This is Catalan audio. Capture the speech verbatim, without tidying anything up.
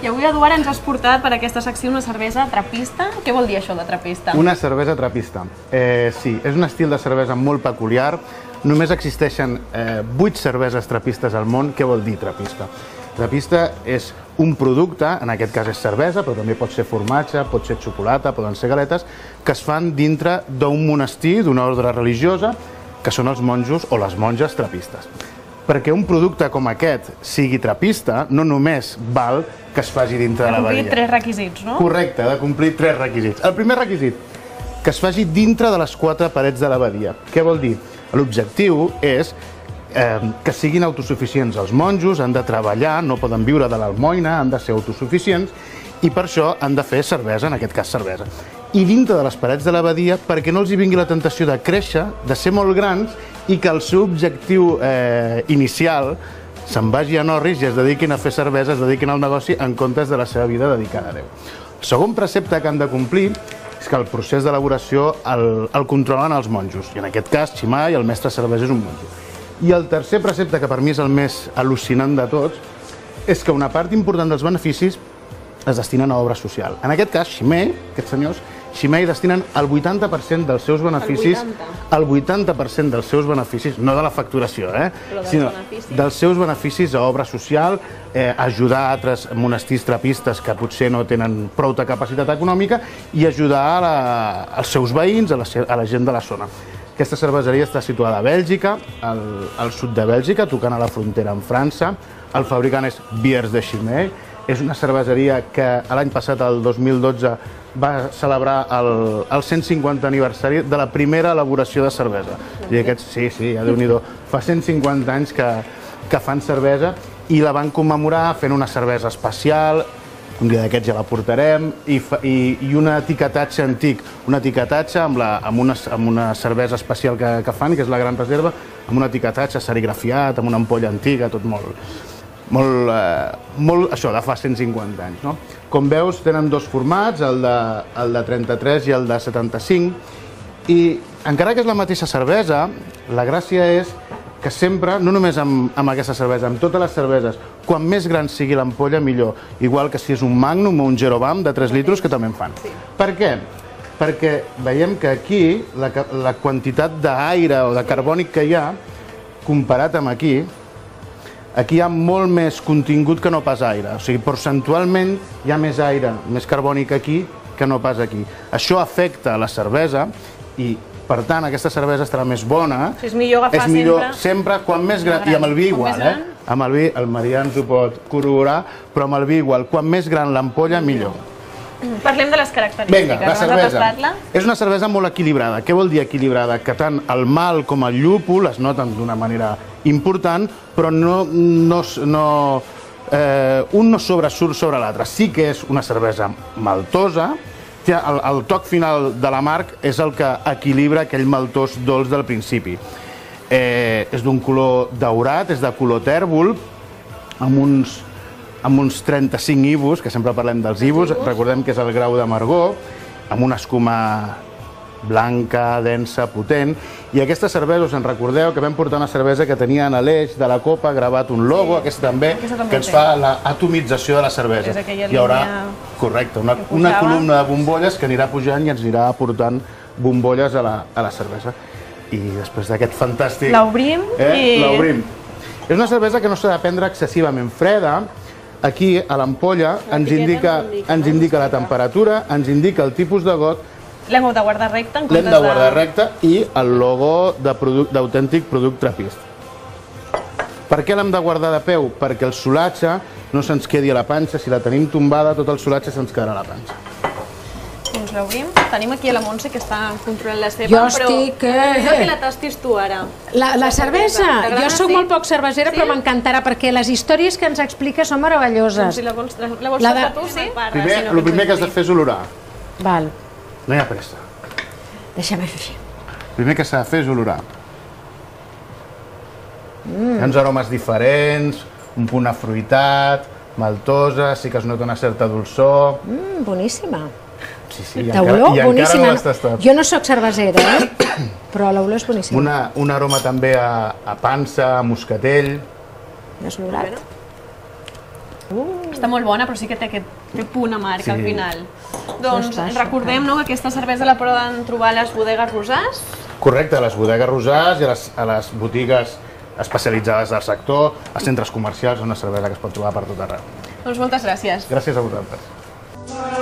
I avui, Eduard, ens has portat per aquesta secció una cervesa trapista. Què vol dir això de trapista? Una cervesa trapista. Eh, sí, és un estil de cervesa molt peculiar. Només existeixen eh, vuit cerveses trapistes al món. Què vol dir trapista? Trapista és un producte, en aquest cas és cervesa, però també pot ser formatge, pot ser xocolata, poden ser galetes, que es fan dintre d'un monestir, d'una ordre religiosa, que són els monjos o les monges trapistes. Perquè un producte com aquest sigui trapista, no només val que es faci dintre de l'abadia. Ha de complir tres requisits, no? Correcte, ha de complir tres requisits. El primer requisit, que es faci dintre de les quatre parets de l'abadia. Què vol dir? L'objectiu és eh, que siguin autosuficients els monjos, han de treballar, no poden viure de l'almoina, han de ser autosuficients, i per això han de fer cervesa, en aquest cas cervesa. I dintre de les parets de l'abadia, perquè no els hi vingui la tentació de créixer, de ser molt grans, i que el seu objectiu eh, inicial se'n vagi a Norris i es dediquin a fer cervesa, es dediquin al negoci en comptes de la seva vida dedicada a Déu. El segon precepte que han de complir és que el procés d'elaboració el, el controlen els monjos, i en aquest cas Ximai, el mestre cerveser, és un monjo. I el tercer precepte, que per mi és el més al·lucinant de tots, és que una part important dels beneficis es destinen a obra social. En aquest cas, Ximei, aquests senyors, Ximei destinen el vuitanta per cent dels seus beneficis, el vuitanta per cent dels seus beneficis, no de la facturació, eh? sinó dels seus beneficis a obra social, eh, ajudar altres monestirs trapistes que potser no tenen prou de capacitat econòmica i ajudar a la, als seus veïns, a la, a la gent de la zona. Aquesta cerveseria està situada a Bèlgica, al, al sud de Bèlgica, tocant a la frontera amb França. El fabricant és Biers de Chimay. És una cerveseria que l'any passat, el dos mil dotze, va celebrar el, el cent cinquanta aniversari de la primera elaboració de cervesa. I aquests, sí, sí, ja Déu-n'hi-do, fa cent cinquanta anys que, que fan cervesa i la van commemorar fent una cervesa especial, un dia d'aquests ja la portarem, i, fa, i, i un etiquetatge antic, un etiquetatge amb, la, amb, una, amb una cervesa especial que, que fan, que és la Gran Reserva, amb un etiquetatge serigrafiat, amb una ampolla antiga, tot molt... Molt, eh, molt, això, de fa cent cinquanta anys. No? Com veus, tenen dos formats, el de, el de trenta-tres i el de setanta-cinc, i encara que és la mateixa cervesa, la gràcia és que sempre, no només amb, amb aquesta cervesa, amb totes les cerveses, quan més gran sigui l'ampolla, millor. Igual que si és un Magnum o un Jerovam de tres litros, que també en fan. Sí. Per què? Perquè veiem que aquí la, la quantitat d'aire o de carbònic que hi ha, comparat amb aquí, aquí hi ha molt més contingut que no pas aire. O sigui, percentualment hi ha més aire, més carbònic aquí que no pas aquí. Això afecta la cervesa i, per tant, aquesta cervesa estarà més bona. O sigui, és millor agafar és millor sempre... sempre, quan més gran, i amb el vi igual, eh? Amb el vi, el Marià ens ho pot corroborar, però amb el vi igual. Quan més gran l'ampolla, millor. Parlem de les característiques. Vinga, la cervesa. És una cervesa molt equilibrada. Què vol dir equilibrada? Que tant el malt com el llúpol es noten d'una manera important, però no, no, no, eh, un no sobresurt sobre l'altre. Sí que és una cervesa maltosa, el, el toc final de l'amarg és el que equilibra aquell maltós dolç del principi. Eh, és d'un color daurat, és de color tèrbol, amb uns... amb uns trenta-cinc I B Us, que sempre parlem dels I B Us, recordem que és el grau d'amargor, amb una escuma blanca, densa, potent, i aquesta cervesa, us en recordeu que vam portar una cervesa que tenia en l'eix de la copa gravat un logo, aquesta també, que ens fa l'atomització de la cervesa. Hi haurà, correcte, una, una columna de bombolles que anirà pujant i ens anirà aportant bombolles a la, a la cervesa. I després d'aquest fantàstic... L'obrim eh, i... L'obrim. És una cervesa que no s'ha de prendre excessivament freda. Aquí, a l'ampolla, ens indica, ens indica la temperatura, ens indica el tipus de got. L'hem de guardar recte en comptes de... L'hem de guardar recte i el logo d'autèntic producte trapist. Per què l'hem de guardar de peu? Perquè el solatge no se'ns quedi a la panxa. Si la tenim tombada, tot el solatge se'ns quedarà a la panxa. Doncs l'obrim. Tenim aquí a la Montse que està controlant la seva, jo estic... però que la tastis tu ara. La, la cervesa? Jo soc molt poc cervesera, sí? Però m'encantarà, perquè les històries que ens explica són meravelloses. Si la vols, la vols la de... tu, sí? Primer, el primer que has de fer és olorar. Val. No hi ha pressa. Deixa'm fer així. El primer que s'ha de fer és olorar. Mm. Hi ha uns aromes diferents, un punt afruitat, maltosa, sí que es nota una certa dolçor. Mm, boníssima. Sí, sí, i encara, i encara no l'has tastat. Jo no sóc cervesera, eh? Però l'olor és boníssima. Una, un aroma també a, a pansa, a moscatell. No has olorat? Està molt bona, però sí que té aquest té punt amarg Sí. al final. Doncs Està recordem no, que aquesta cervesa la poden trobar a les bodegues Rosàs. Correcte, a les bodegues Rosàs i a les, a les botigues especialitzades del sector, als centres comercials, una cervesa que es pot trobar per tot arreu. Doncs moltes gràcies. Gràcies a vosaltres.